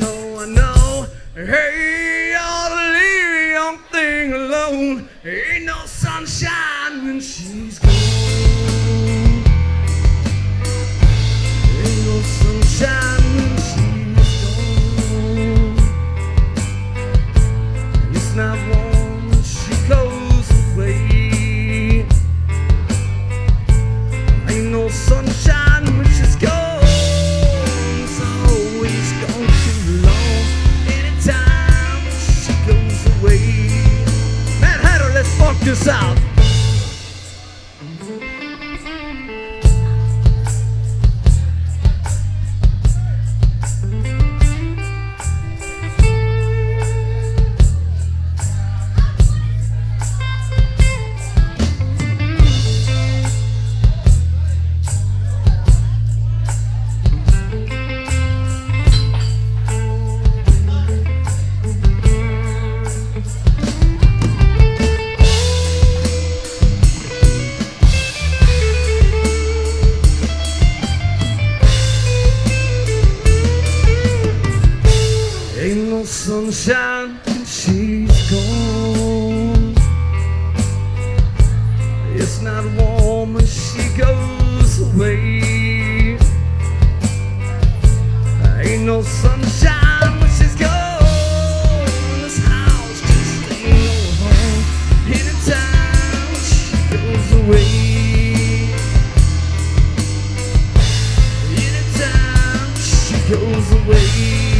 I know. Hey, you ought to leave your thing alone. Ain't no sunshine when she's gone. Ain't no sunshine when she's gone. It's not warm when she goes away. Ain't no sunshine when she's gone. It's always gone too long. Anytime she goes away. Madhatter, let's fuck this out. Ain't no sunshine when she's gone. It's not warm when she goes away. Ain't no sunshine when she's gone. This house just ain't no home. Anytime she goes away. Anytime she goes away.